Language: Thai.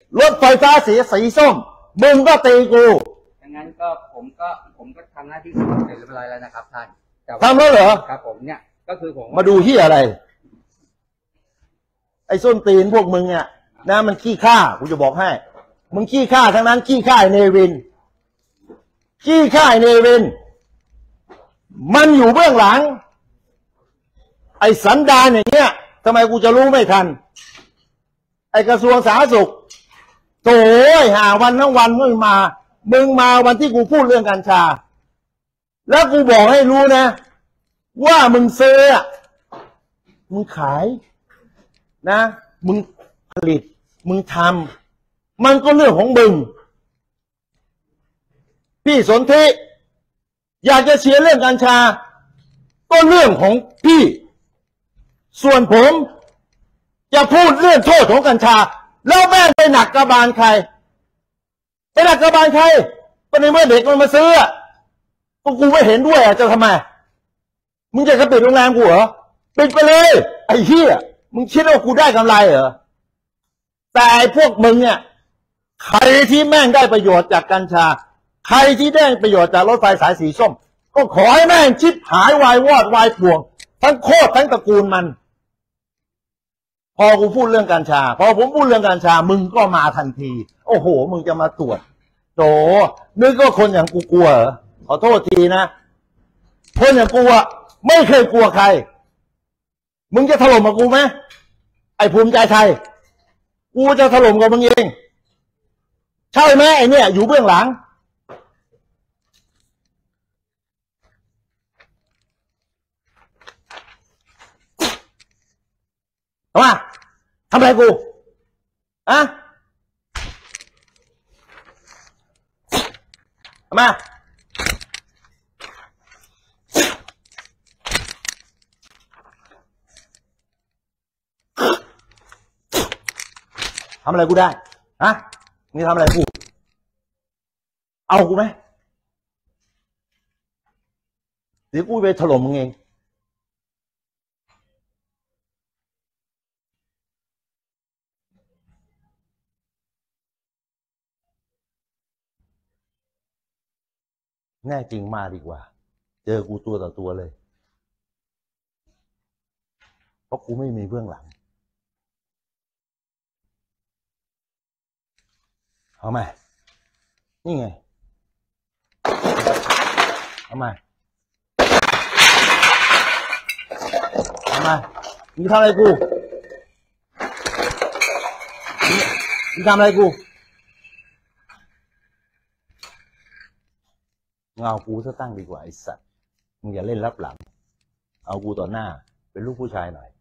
รถไฟฟ้าสีส้มมึงก็ตีกูอย่างนั้นก็ผมก็ทำหน้าที่เสร็จเรียบร้อยแล้วนะครับท่านทำแล้วเหรอครับผมเนี่ยก็คือผมมาดูที่อะไรไอ้ส้นตีนพวกมึงเนี่ยนะมันขี้ข้ากูจะบอกให้มึงขี้ข้าทั้งนั้นขี้ข้าเนวินขี้ข้าเนวินมันอยู่เบื้องหลังไอ้สันดานอย่างเงี้ยทำไมกูจะรู้ไม่ทันไอ้กระทรวงสาธารณสุขโถ่หาวันทั้งวันมึงมาวันที่กูพูดเรื่องกัญชาแล้วกูบอกให้รู้นะว่ามึงซื้อมึงขายนะมึงผลิตมึงทำมันก็เรื่องของมึงพี่สนธิอยากจะเชียร์เรื่องกัญชาก็เรื่องของพี่ส่วนผมจะพูดเรื่องโทษของกัญชาแล้วแม่งไปหนักกระบาลใครไปหนักกระบาลใครก็ในเมื่อเด็กมันมาซื้อก็กูไม่เห็นด้วยจะทำไมมึงจะปิดโรงแรมกูเหรอปิดไปเลยไอ้เหี้ยมึงคิดว่ากูได้กำไรเหรอแต่พวกมึงเนี่ยใครที่แม่งได้ประโยชน์จากกัญชาใครที่ได้ประโยชน์จากรถไฟสายสีส้มก็ขอให้แม่งชิบหายวายวอดวายป่วงทั้งโคตรทั้งตระกูลมันพอกูพูดเรื่องกัญชาพอผมพูดเรื่องกัญชามึงก็มาทันทีโอ้โหมึงจะมาตรวจโตนึกก็คนอย่างกูกลัวเหรอขอโทษทีนะคนอย่างกูอะไม่เคยกลัวใครมึงจะถล่มกับกูไหมไอ้ภูมิใจไทยกูจะถล่มกับมึงเองใช่ไหมไอ้เนี่ยอยู่เบื้องหลังทำอะไรกูอะทำไมทำอะไรกูได้ฮะมึงทำอะไรกูเอากูไหมเดี๋ยวกูไปถล่มมึงเองแน่จริงมาดีกว่าเจอกูตัวต่อตัวเลยเพราะกูไม่มีเบื้องหลังเอามานี่ไงเอามามึงทำอะไรกูมึงทำอะไรกูมึงเอากูซะตั้งดีกว่าไอ้สัตว์มึงอย่าเล่นลับหลังเอากูต่อหน้าเป็นลูกผู้ชายหน่อย